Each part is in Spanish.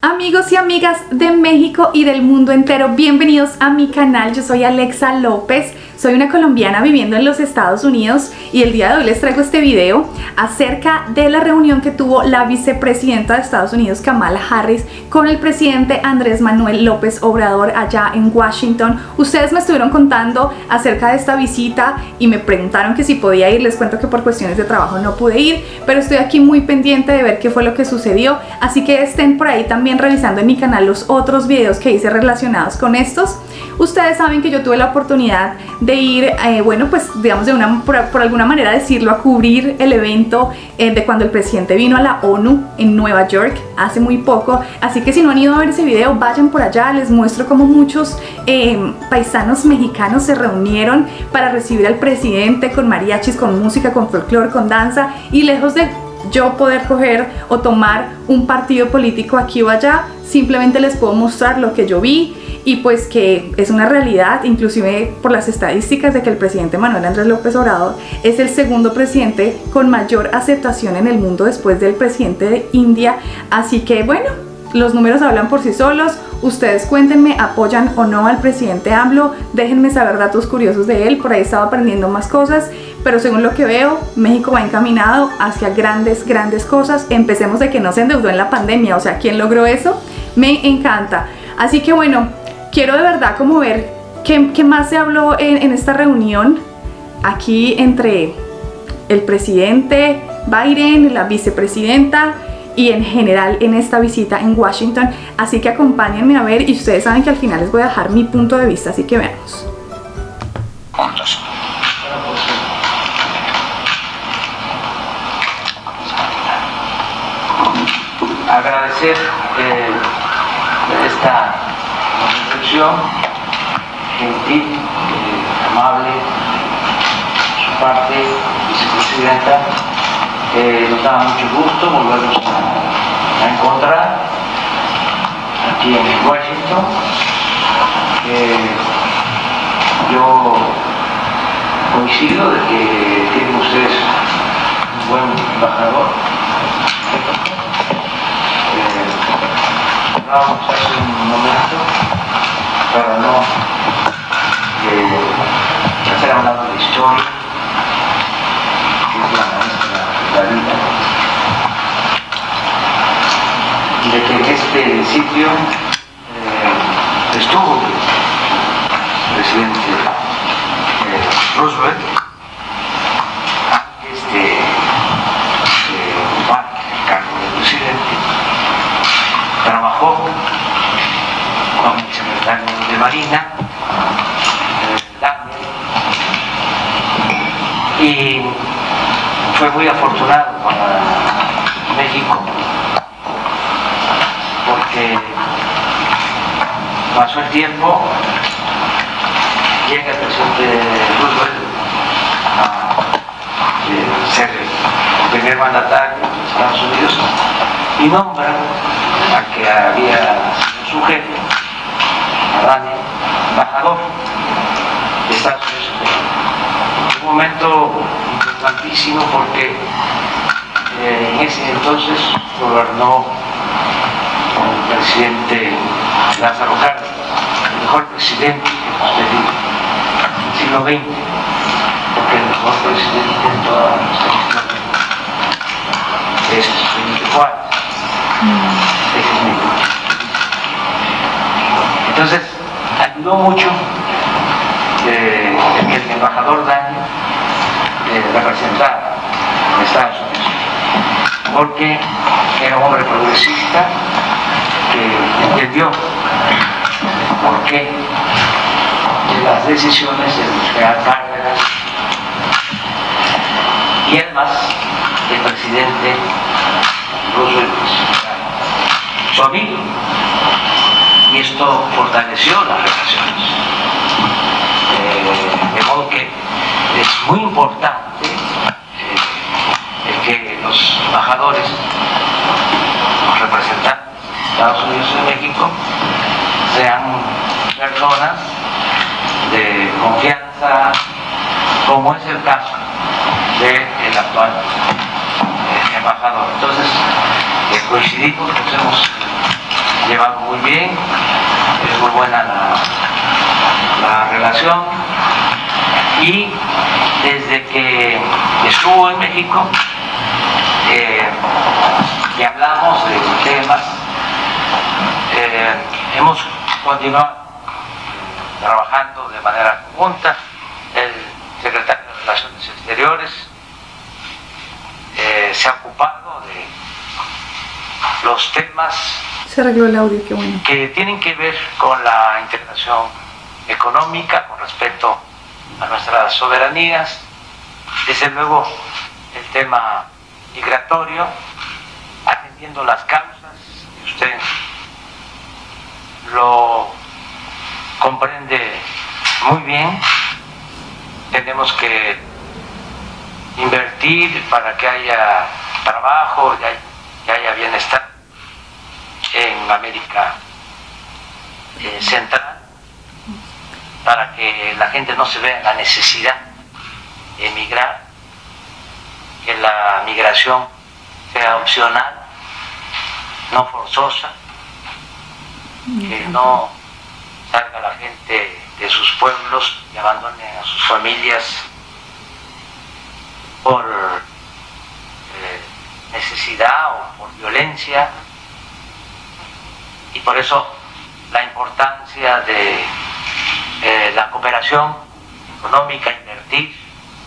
Amigos y amigas de México y del mundo entero, bienvenidos a mi canal. Yo soy Alexa López, soy una colombiana viviendo en los Estados Unidos y el día de hoy les traigo este video acerca de la reunión que tuvo la vicepresidenta de Estados Unidos, Kamala Harris, con el presidente Andrés Manuel López Obrador allá en Washington. Ustedes me estuvieron contando acerca de esta visita y me preguntaron que si podía ir. Les cuento que por cuestiones de trabajo no pude ir, pero estoy aquí muy pendiente de ver qué fue lo que sucedió, así que estén por ahí también revisando en mi canal los otros videos que hice relacionados con estos. Ustedes saben que yo tuve la oportunidad de ir, bueno, pues digamos por alguna manera decirlo, a cubrir el evento de cuando el presidente vino a la ONU en Nueva York hace muy poco, así que si no han ido a ver ese video, vayan por allá. Les muestro cómo muchos paisanos mexicanos se reunieron para recibir al presidente con mariachis, con música, con folclore, con danza, y lejos de yo poder coger o tomar un partido político aquí o allá, simplemente les puedo mostrar lo que yo vi y pues que es una realidad, inclusive por las estadísticas de que el presidente Manuel Andrés López Obrador es el segundo presidente con mayor aceptación en el mundo después del presidente de India. Así que bueno, los números hablan por sí solos. Ustedes cuéntenme, ¿apoyan o no al presidente AMLO? Déjenme saber datos curiosos de él, por ahí estaba aprendiendo más cosas, pero según lo que veo, México va encaminado hacia grandes cosas. Empecemos de que no se endeudó en la pandemia, o sea, ¿quién logró eso? Me encanta. Así que bueno, quiero de verdad como ver qué más se habló en esta reunión aquí entre el presidente Biden, la vicepresidenta, y en general en esta visita en Washington. Así que acompáñenme a ver, y ustedes saben que al final les voy a dejar mi punto de vista, así que veamos. Agradecer esta recepción gentil, amable, su parte, vicepresidenta. Nos da mucho gusto volvernos a encontrar aquí en Washington. Yo coincido de que tienen ustedes un buen embajador. Hablábamos hace un momento para no hacer hablando de historia, que es la maestra de la vida, y de que en este sitio estuvo el presidente Roosevelt, antes de ocupar el cargo de presidente. Trabajó con el secretario de Marina, y fue muy afortunado para México porque pasó el tiempo, llega el presidente Roosevelt a ser el primer mandatario de Estados Unidos y nombra a que había sido su jefe, Daniel, embajador de Estados Unidos. Un momento importantísimo porque en ese entonces gobernó el presidente Lázaro Cárdenas, el mejor presidente que hemos tenido en el siglo XX, porque el mejor presidente en toda nuestra historia es Benito Juárez. Entonces ayudó mucho que el embajador Daniel representara a Estados Unidos, porque era un hombre progresista que entendió por qué de las decisiones de buscar Cárdenas, y además el presidente Roosevelt, su amigo, y esto fortaleció las relaciones. De modo que es muy importante el que los embajadores, los representantes de Estados Unidos y de México sean personas de confianza, como es el caso del actual embajador. Entonces, coincidimos, nos hemos muy bien, es muy buena la relación, y desde que estuvo en México y hablamos de temas, hemos continuado trabajando de manera conjunta. El secretario de Relaciones Exteriores se ha ocupado de los temas Se arregló el audio, qué bueno. que tienen que ver con la integración económica, con respecto a nuestras soberanías, desde luego el tema migratorio, atendiendo las causas, y usted lo comprende muy bien. Tenemos que invertir para que haya trabajo, que haya bienestar en América Central, para que la gente no se vea en la necesidad de emigrar, que la migración sea opcional, no forzosa, que no salga la gente de sus pueblos y abandone a sus familias por necesidad o por violencia. Y por eso la importancia de la cooperación económica, invertir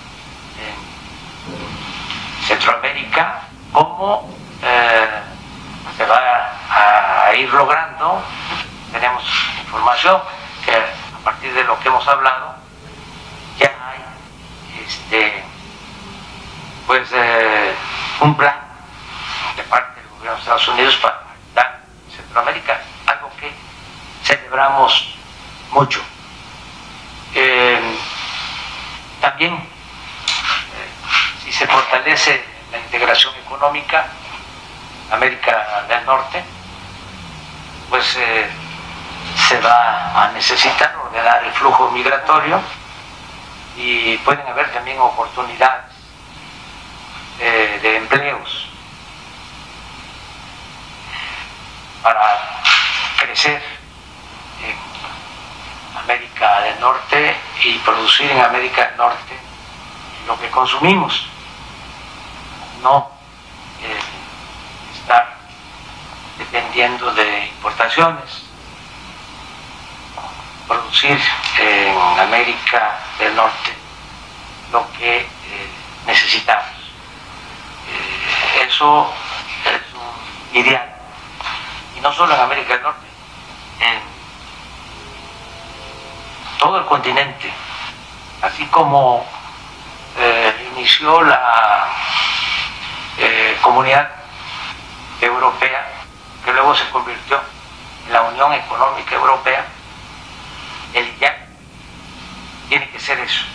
en Centroamérica, cómo se va a ir logrando. Tenemos información que a partir de lo que hemos hablado ya hay un plan de parte del gobierno de Estados Unidos para ayudar a Centroamérica, algo que celebramos mucho. También si se fortalece la integración económica, América del Norte, pues se va a necesitar ordenar el flujo migratorio, y pueden haber también oportunidades de empleos para crecer en América del Norte y producir en América del Norte lo que consumimos, no estar dependiendo de importaciones, producir en América del Norte lo que necesitamos. Eso es un ideal, y no solo en América del Norte, en todo el continente, así como inició la Comunidad Europea, que luego se convirtió en la Unión Económica Europea. El ideal tiene que ser eso,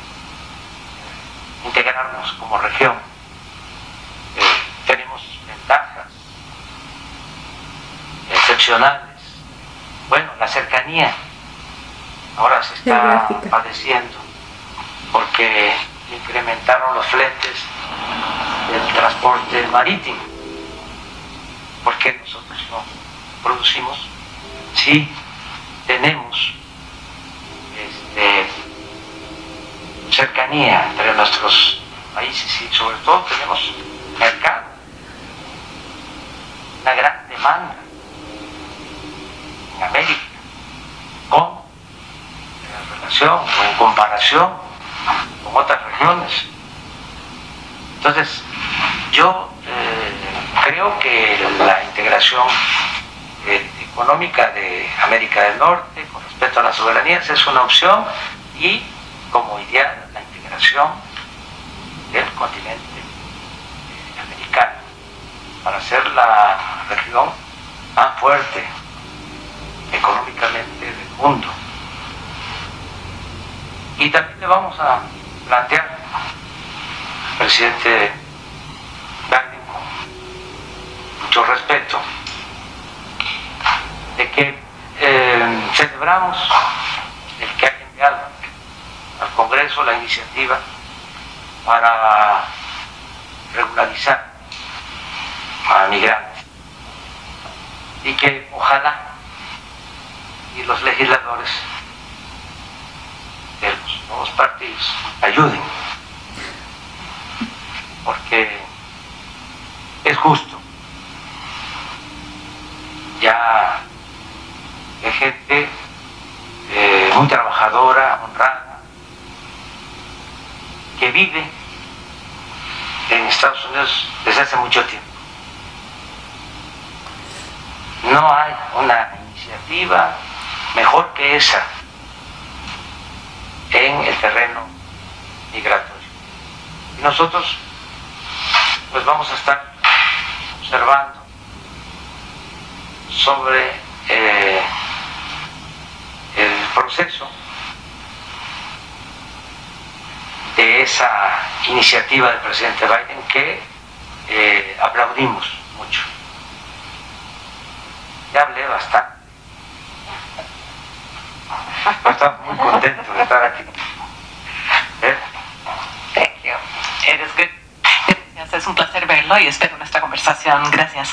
integrarnos como región. Tenemos ventajas excepcionales. Bueno, la cercanía ahora se está padeciendo porque incrementaron los fletes del transporte marítimo. ¿Por qué nosotros no producimos? Sí, tenemos cercanía entre nuestros países, y sobre todo tenemos mercado, una gran demanda en América, en relación o en comparación con otras regiones. Entonces, yo creo que la integración económica de América del Norte con respecto a las soberanías es una opción, y como ideal la integración del continente americano para ser la región más fuerte económicamente del mundo. Y también le vamos a plantear al presidente Biden, con mucho respeto, de que celebramos el que haya enviado al Congreso la iniciativa para regularizar a migrantes, y que ojalá y los legisladores de los nuevos partidos ayuden, porque es justo. Ya hay gente muy trabajadora, honrada, que vive en Estados Unidos desde hace mucho tiempo. No hay una iniciativa mejor que esa en el terreno migratorio. Y nosotros pues vamos a estar observando sobre el proceso de esa iniciativa del presidente Biden que aplaudimos mucho. Ya hablé bastante. Estoy muy contento de estar aquí. Thank you. It is good. Gracias, es un placer verlo y espero nuestra conversación. Gracias.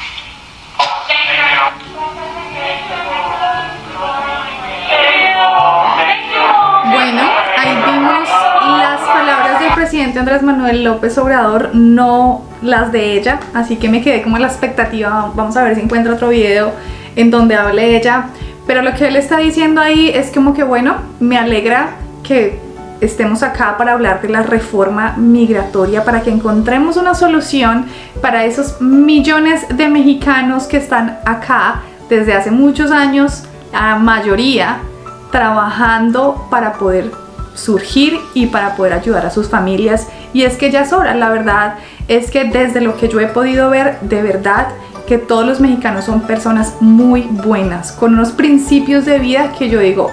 Bueno, ahí vimos las palabras del presidente Andrés Manuel López Obrador, no las de ella, así que me quedé como en la expectativa. Vamos a ver si encuentro otro video en donde hable ella, pero lo que él está diciendo ahí es como que bueno, me alegra que estemos acá para hablar de la reforma migratoria, para que encontremos una solución para esos millones de mexicanos que están acá desde hace muchos años, la mayoría trabajando para poder surgir y para poder ayudar a sus familias. Y es que ya es hora. La verdad es que desde lo que yo he podido ver, de verdad que todos los mexicanos son personas muy buenas, con unos principios de vida que yo digo,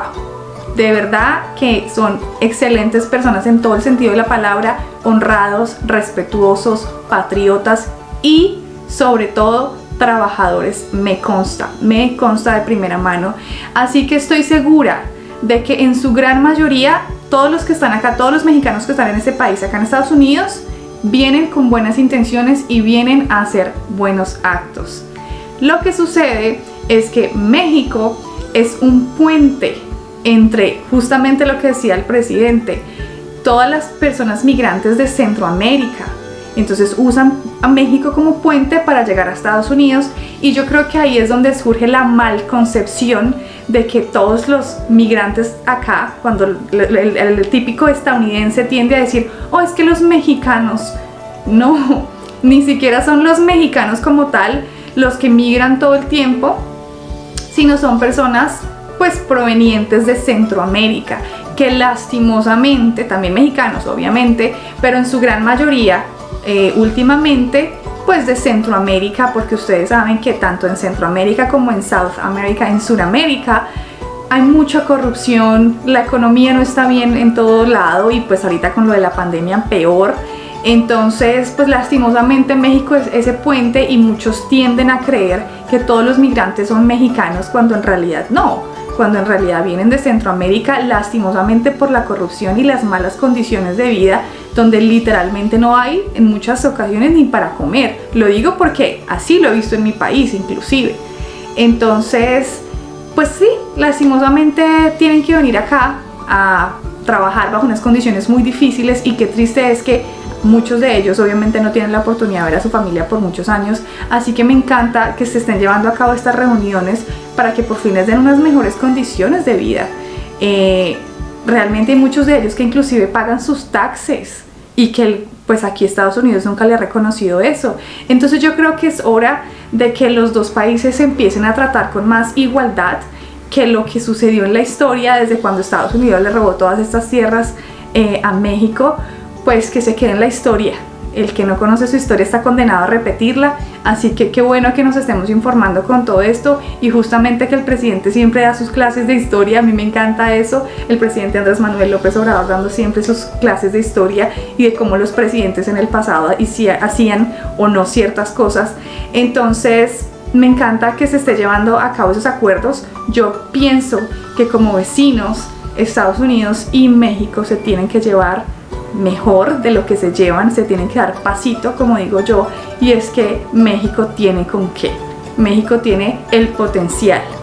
wow, de verdad que son excelentes personas en todo el sentido de la palabra, honrados, respetuosos, patriotas y sobre todo trabajadores. Me consta de primera mano. Así que estoy segura de que en su gran mayoría todos los que están acá, todos los mexicanos que están en este país, acá en Estados Unidos, vienen con buenas intenciones y vienen a hacer buenos actos. Lo que sucede es que México es un puente entre justamente lo que decía el presidente, todas las personas migrantes de Centroamérica. Entonces usan a México como puente para llegar a Estados Unidos, y yo creo que ahí es donde surge la malconcepción de que todos los migrantes acá, cuando el típico estadounidense tiende a decir, oh, es que los mexicanos, no, ni siquiera son los mexicanos como tal los que migran todo el tiempo, sino son personas pues provenientes de Centroamérica, que lastimosamente, también mexicanos obviamente, pero en su gran mayoría últimamente pues de Centroamérica, porque ustedes saben que tanto en Centroamérica como en South America, en Sudamérica, hay mucha corrupción, la economía no está bien en todo lado, y pues ahorita con lo de la pandemia peor. Entonces pues lastimosamente México es ese puente, y muchos tienden a creer que todos los migrantes son mexicanos cuando en realidad no, cuando en realidad vienen de Centroamérica, lastimosamente por la corrupción y las malas condiciones de vida, donde literalmente no hay en muchas ocasiones ni para comer. Lo digo porque así lo he visto en mi país inclusive. Entonces pues sí, lastimosamente tienen que venir acá a trabajar bajo unas condiciones muy difíciles, y qué triste es que muchos de ellos obviamente no tienen la oportunidad de ver a su familia por muchos años. Así que me encanta que se estén llevando a cabo estas reuniones para que por fin les den unas mejores condiciones de vida. Realmente hay muchos de ellos que inclusive pagan sus taxes, y que pues aquí Estados Unidos nunca le ha reconocido eso. Entonces yo creo que es hora de que los dos países empiecen a tratar con más igualdad que lo que sucedió en la historia desde cuando Estados Unidos le robó todas estas tierras a México. Pues que se quede en la historia. El que no conoce su historia está condenado a repetirla. Así que qué bueno que nos estemos informando con todo esto, y justamente que el presidente siempre da sus clases de historia. A mí me encanta eso, el presidente Andrés Manuel López Obrador dando siempre sus clases de historia y de cómo los presidentes en el pasado hacían o no ciertas cosas. Entonces me encanta que se esté llevando a cabo esos acuerdos. Yo pienso que como vecinos, Estados Unidos y México se tienen que llevar mejor de lo que se llevan, se tienen que dar pasito, como digo yo, y es que México tiene con qué. México tiene el potencial,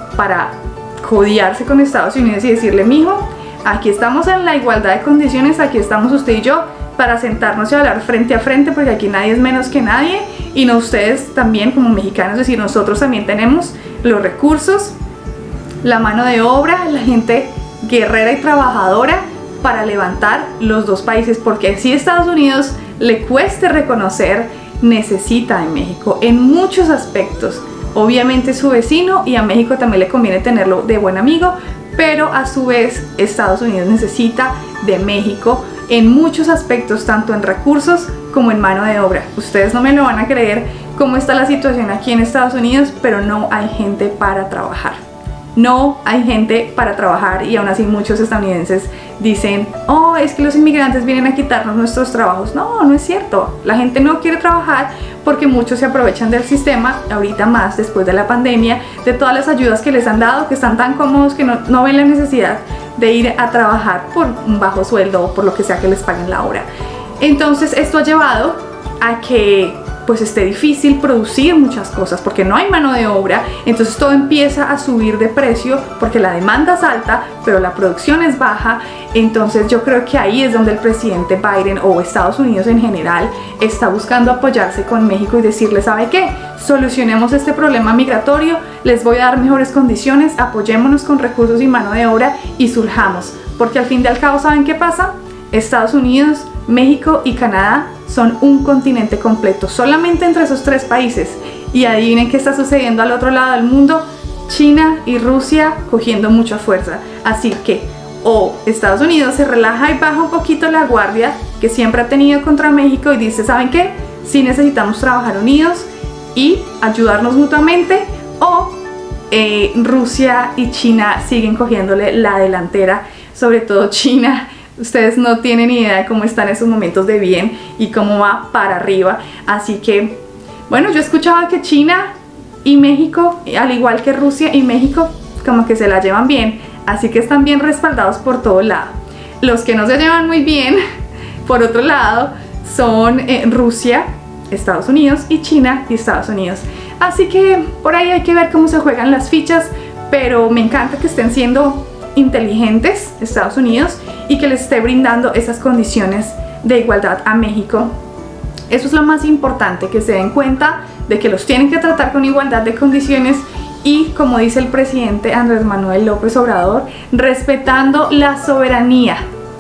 para codiarse con Estados Unidos y decirle, mijo, aquí estamos en la igualdad de condiciones, aquí estamos usted y yo para sentarnos y hablar frente a frente, porque aquí nadie es menos que nadie, y no ustedes también como mexicanos, es decir, nosotros también tenemos los recursos, la mano de obra, la gente guerrera y trabajadora para levantar los dos países, porque si a Estados Unidos le cueste reconocer, necesita de México en muchos aspectos. Obviamente es su vecino y a México también le conviene tenerlo de buen amigo, pero a su vez Estados Unidos necesita de México en muchos aspectos, tanto en recursos como en mano de obra. Ustedes no me lo van a creer cómo está la situación aquí en Estados Unidos, pero no hay gente para trabajar. No hay gente para trabajar, y aún así muchos estadounidenses dicen, oh, es que los inmigrantes vienen a quitarnos nuestros trabajos. No, no es cierto. La gente no quiere trabajar porque muchos se aprovechan del sistema, ahorita más después de la pandemia, de todas las ayudas que les han dado, que están tan cómodos que no ven la necesidad de ir a trabajar por un bajo sueldo o por lo que sea que les paguen la hora. Entonces esto ha llevado a que pues esté difícil producir muchas cosas porque no hay mano de obra, entonces todo empieza a subir de precio porque la demanda es alta pero la producción es baja. Entonces yo creo que ahí es donde el presidente Biden o Estados Unidos en general está buscando apoyarse con México y decirle, ¿sabe qué? Solucionemos este problema migratorio, les voy a dar mejores condiciones, apoyémonos con recursos y mano de obra y surjamos, porque al fin y al cabo, ¿saben qué pasa? Estados Unidos, México y Canadá son un continente completo, solamente entre esos tres países. Y adivinen qué está sucediendo al otro lado del mundo, China y Rusia cogiendo mucha fuerza. Así que o Estados Unidos se relaja y baja un poquito la guardia que siempre ha tenido contra México y dice, ¿saben qué? Sí necesitamos trabajar unidos y ayudarnos mutuamente, o Rusia y China siguen cogiéndole la delantera, sobre todo China. Ustedes no tienen ni idea de cómo están esos momentos de bien y cómo va para arriba. Así que, bueno, yo escuchaba que China y México, al igual que Rusia y México, como que se la llevan bien. Así que están bien respaldados por todo lado. Los que no se llevan muy bien, por otro lado, son Rusia, Estados Unidos, y China y Estados Unidos. Así que por ahí hay que ver cómo se juegan las fichas, pero me encanta que estén siendo inteligentes Estados Unidos y que les esté brindando esas condiciones de igualdad a México. Eso es lo más importante, que se den cuenta de que los tienen que tratar con igualdad de condiciones y, como dice el presidente Andrés Manuel López Obrador, respetando la soberanía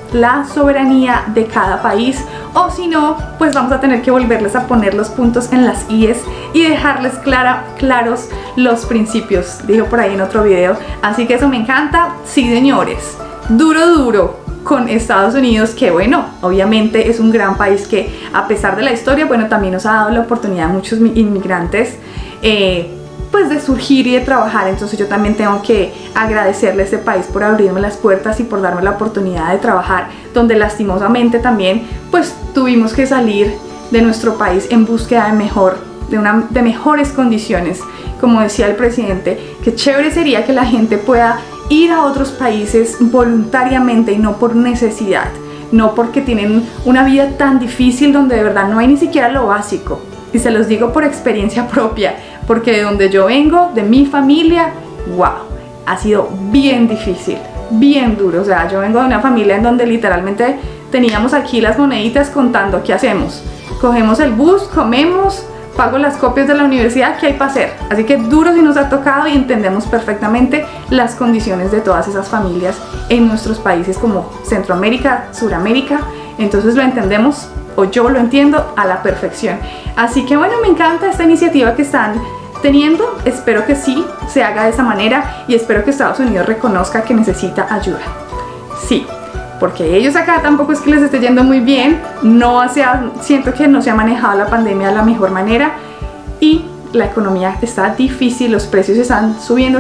de cada país, o si no, pues vamos a tener que volverles a poner los puntos en las IES y dejarles claros los principios, dijo por ahí en otro video. Así que eso me encanta. Sí, señores, duro con Estados Unidos, que bueno, obviamente es un gran país que, a pesar de la historia, bueno, también nos ha dado la oportunidad a muchos inmigrantes pues de surgir y de trabajar. Entonces yo también tengo que agradecerle a este país por abrirme las puertas y por darme la oportunidad de trabajar, donde lastimosamente también pues tuvimos que salir de nuestro país en búsqueda de mejores condiciones. Como decía el presidente, qué chévere sería que la gente pueda ir a otros países voluntariamente y no por necesidad, no porque tienen una vida tan difícil donde de verdad no hay ni siquiera lo básico. Y se los digo por experiencia propia, porque de donde yo vengo, de mi familia, wow, ha sido bien difícil, bien duro. O sea, yo vengo de una familia en donde literalmente teníamos aquí las moneditas contando qué hacemos. Cogemos el bus, comemos, pago las copias de la universidad, ¿qué hay para hacer? Así que duro si nos ha tocado, y entendemos perfectamente las condiciones de todas esas familias en nuestros países como Centroamérica, Suramérica. Entonces lo entendemos, o yo lo entiendo a la perfección. Así que bueno, me encanta esta iniciativa que están teniendo. Espero que sí se haga de esa manera y espero que Estados Unidos reconozca que necesita ayuda. Sí, porque ellos acá tampoco es que les esté yendo muy bien. Siento que no se ha manejado la pandemia de la mejor manera y la economía está difícil, los precios están subiendo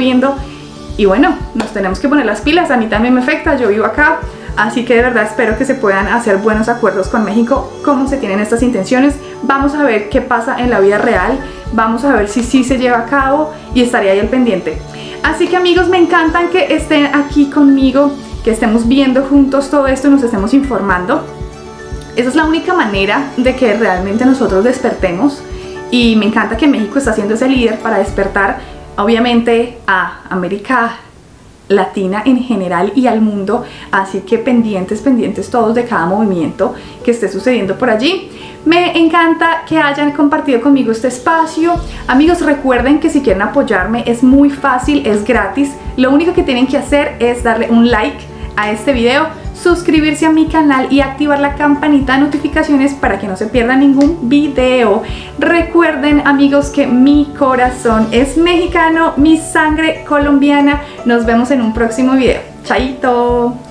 y bueno, nos tenemos que poner las pilas. A mí también me afecta, yo vivo acá. Así que de verdad espero que se puedan hacer buenos acuerdos con México, como se tienen estas intenciones. Vamos a ver qué pasa en la vida real, vamos a ver si sí se lleva a cabo y estaré ahí al pendiente. Así que amigos, me encantan que estén aquí conmigo, que estemos viendo juntos todo esto y nos estemos informando. Esa es la única manera de que realmente nosotros despertemos, y me encanta que México está siendo ese líder para despertar obviamente a América Latina en general y al mundo, así que pendientes todos de cada movimiento que esté sucediendo por allí. Me encanta que hayan compartido conmigo este espacio. Amigos, recuerden que si quieren apoyarme es muy fácil, es gratis. Lo único que tienen que hacer es darle un like a este video, suscribirse a mi canal y activar la campanita de notificaciones para que no se pierda ningún video. Recuerden, amigos, que mi corazón es mexicano, mi sangre colombiana. Nos vemos en un próximo video. Chaito.